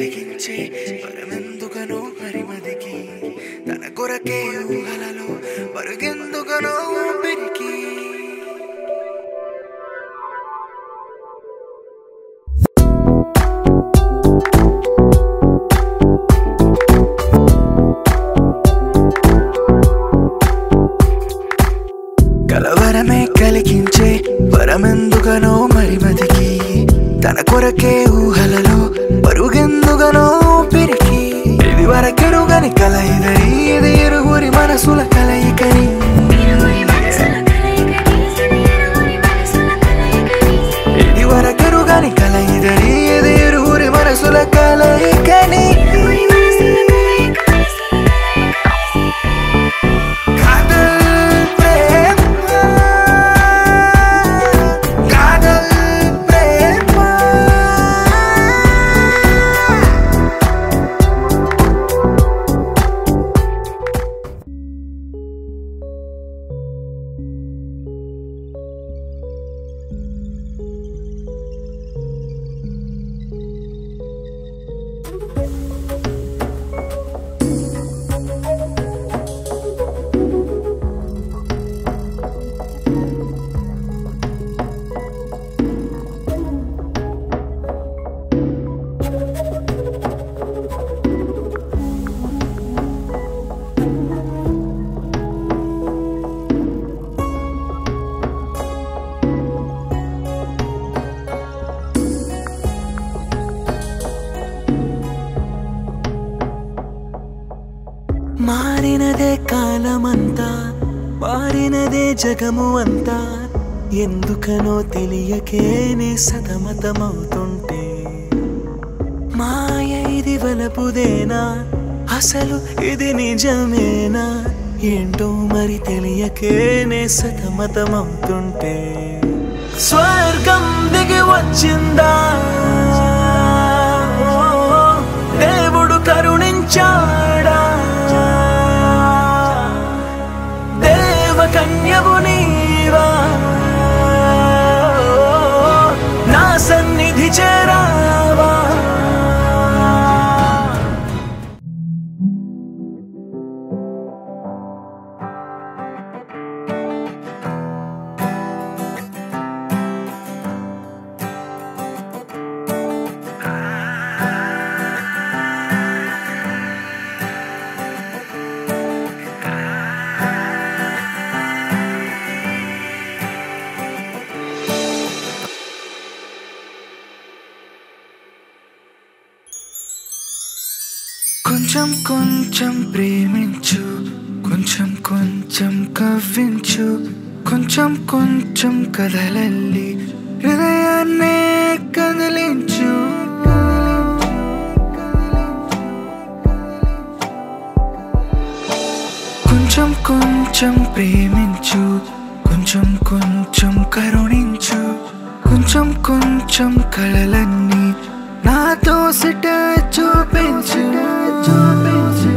కలిగించే పరమెందుకనో పరిమదికి తన కొరకే ఊహలలో పరుగెందుకనో ఊపిరికి కలవరమే కలిగించే పరమెందుకనో మరిమతికి తన కొరకే ఊహలలో పరుగెందుకనో ఊపిరికి ఇది వరకెరుగని కలయిదని ఇది ఇరువురి మనసుల కలయికని ఇది వరకెరుగని కలయిదని ఇది ఇరువురి మనసుల కలయికని మారినదే కాలమంతా మారినదే జగము అంతా ఎందుకనో తెలియకేనే సతమతమవుతుంటే మాయ ఇది వలపుదేనా అసలు ఇది నిజమేనా ఏంటో మరి తెలియకేనే సతమతమవుతుంటే స్వర్గం దిగి వచ్చిందా దేవుడు కరుణించాడా కన్యవు నీవా నా సన్నిధి చేరావా కొంచెం కొంచెం ప్రేమించు కొంచెం కొంచెం కవ్వించు కొంచెం కొంచెం కదలల్లి హృదయాన్నే కదిలించు కొంచెం కొంచెం ప్రేమించు కొంచెం కొంచెం కరుణించు కొంచెం కొంచెం కళలన్నీ నాతో సిట చూపించు చూపించు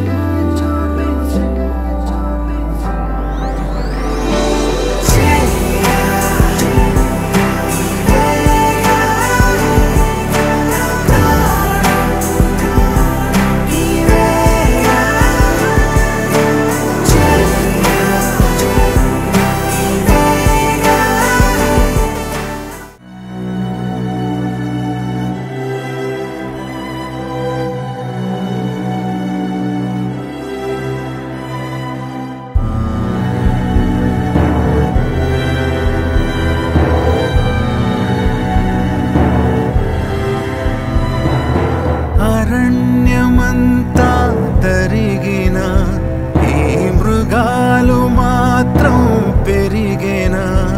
అరణ్యమంతా తరిగిన ఈ మృగాలు మాత్రం పెరిగేన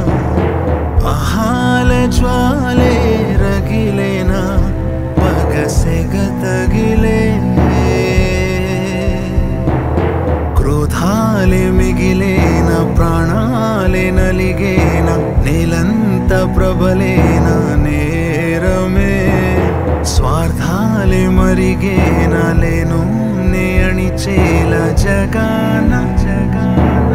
ఆహాల జ్వాలే రగిలేన పగసెగ తగిలే క్రోధాలే మిగిలేన ప్రాణాలే నలిగేన నేలంత ప్రబలేన నేరమే స్వార్థాలే మరిగేన లేను నే అణిచేల జగాన జగాన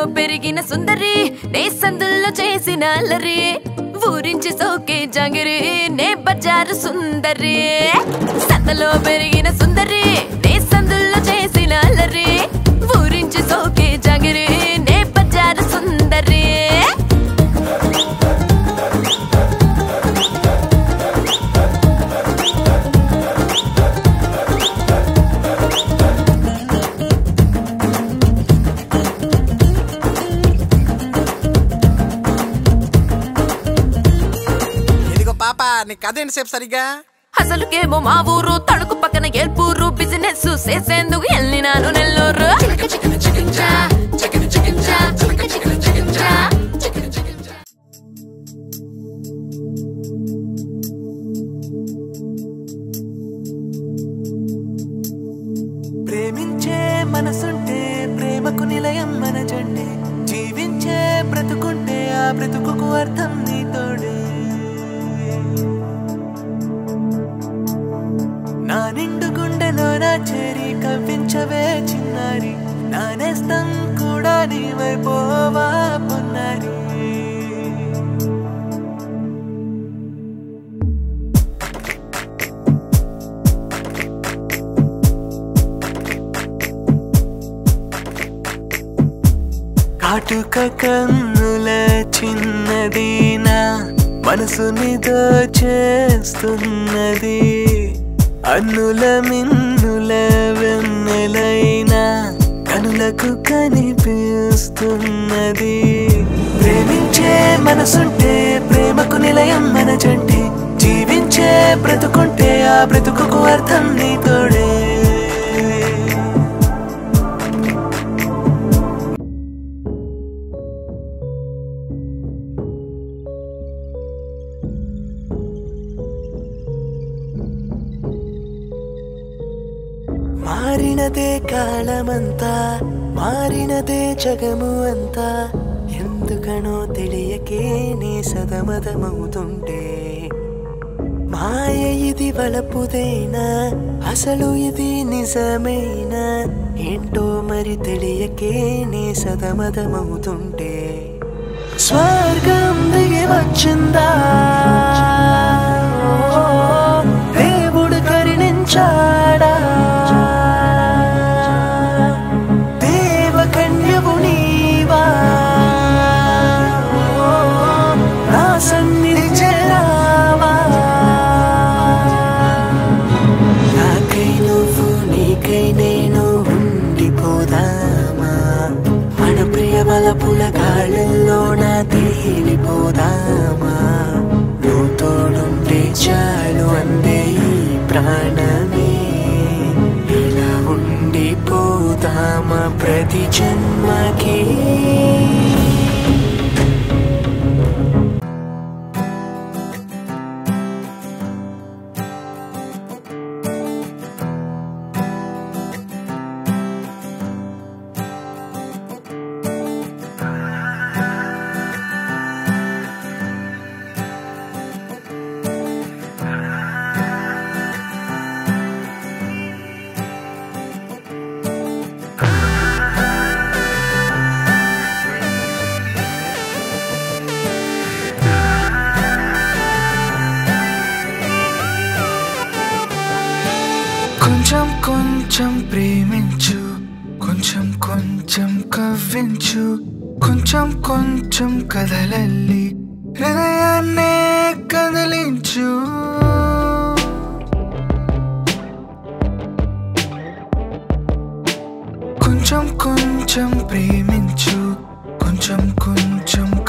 పెరిగిన సుందరి నే సందుల్లో చేసిన అల్లరి ఊరించి సోకే జాంగిరి నే బజారు సుందరి సందలో పెరిగిన సుందరి నే సందుల్లో చేసిన అల్లరి ఊరించి సోకే జాంగిరి నే బజారు సుందరి నీ కదేంటి సేపు సరిగా అసలుకేమో మా ఊరు తణుకు పక్కన ఏల్పూరు బిజినెస్ చేసేందుకు వెళ్ళినాను నెల్లూరు ప్రేమించే మనసుంటే ప్రేమకు నిలయం మన జంటే జీవించే బ్రతుకుంటే ఆ బ్రతుకు అర్థం నీతోడే నా నిండు గుండెలో నా చేరి కవ్వించవే చిన్నారి నా నేస్తం కూడా నీవైపోవా పొన్నారి కాటుక కన్నుల చిన్నదీనా మనసుని దోచేస్తున్నది అన్నుల మిన్నుల వెన్నెలైనా కనులకు కనిపిస్తున్నది ప్రేమించే మనసుంటే ప్రేమకు నిలయం మన జంటే జీవించే బ్రతుకుంటే ఆ బ్రతుకు అర్థం నీతోడే మారినదే కాలమంతా మారినదే జగము అంతా ఎందుకనో తెలియకే నీ సదమదమవుతుంటే మాయ ఇది వలపుదైనా అసలు ఇది నిజమైనా ఏంటో మరి తెలియకే నీ సదమదమవుతుంటే స్వర్గం దిగి వచ్చిందా దేవుడు కరుణించాడా వలపుల గాళ్ళల్లో నా తేలిపోదామా నువ్వు తోడుంటే చాలు అందే ఈ ప్రాణమే ఇలా ఉండిపోదామా ప్రతి జన్మకి కొంచెం కొంచెం ప్రేమించు కొంచెం కొంచెం కవ్వించు కొంచెం కొంచెం కదలల్లి హృదయాన్నే కదిలించు కొంచెం కొంచెం ప్రేమించు కొంచెం కొంచెం